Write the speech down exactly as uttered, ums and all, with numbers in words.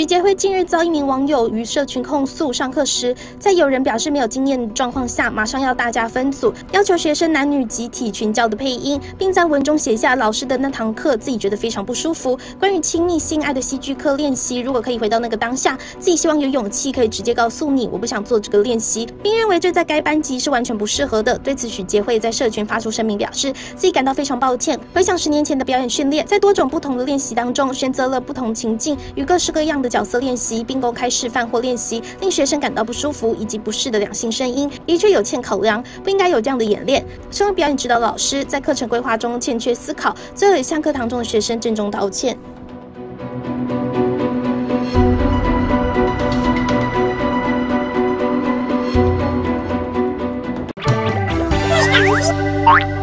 洁慧近日遭一名网友于社群控诉，上课时在有人表示没有经验的状况下，马上要大家分组，要求学生男女集体群教的配音，并在文中写下老师的那堂课自己觉得非常不舒服。关于亲密性爱的戏剧课练习，如果可以回到那个当下，自己希望有勇气可以直接告诉你，我不想做这个练习，并认为这在该班级是完全不适合的。对此，许洁慧在社群发出声明，表示自己感到非常抱歉。回想十年前的表演训练，在多种不同的练习当中，选择了不同情境与各式各样的角色练习，并公开示范或练习令学生感到不舒服以及不适的两性声音，的确有欠考量，不应该有这样的演练。身为表演指导老师，在课程规划中欠缺思考，最后也向课堂中的学生郑重道歉。 Bye.